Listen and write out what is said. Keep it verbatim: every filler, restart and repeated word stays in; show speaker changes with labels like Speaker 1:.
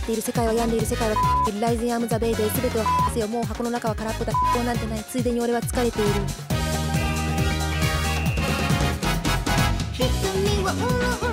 Speaker 1: っている世界は病んでいる世界はライズンアームザベイベー全てはせよもう箱の中は空っぽだこうなんてないついでに俺は疲れている瞳はうるう